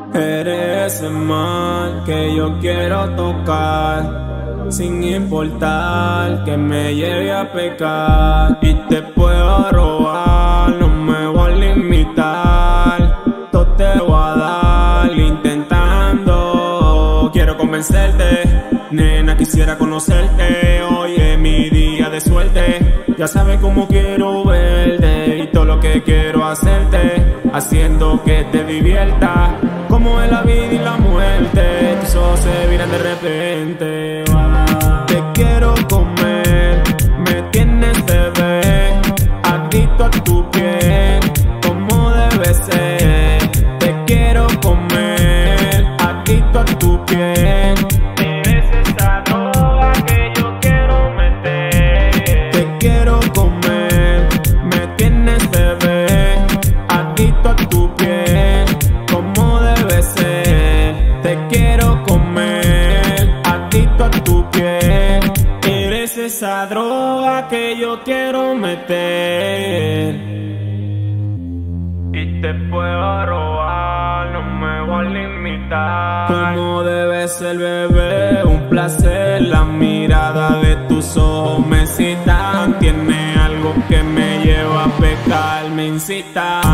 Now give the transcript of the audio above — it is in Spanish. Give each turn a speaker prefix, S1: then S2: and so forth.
S1: Eres el mal que yo quiero tocar, sin importar que me lleve a pecar. Y te puedo robar, no me voy a limitar. Todo te voy a dar intentando. Quiero convencerte, nena, quisiera conocerte. Hoy es mi día de suerte. Ya sabes cómo quiero verte y todo lo que quiero hacerte, haciendo que te diviertas. Como es la vida y la muerte, tus ojos se viran de repente. Te quiero comer, me tienes bebé, adicto a tu piel, como debe ser. Te quiero comer, adicto a tu piel. Eres esa droga que yo quiero meter. Te quiero comer, me tienes bebé, adicto a tu piel, como debe ser. Te quiero comer, adicto a tu piel. Eres esa droga que yo quiero meter. Y te puedo robar, no me voy a limitar. Como debe ser, bebé, un placer. La mirada de tus ojos me excitan. Tiene algo que me lleva a pecar, me incita.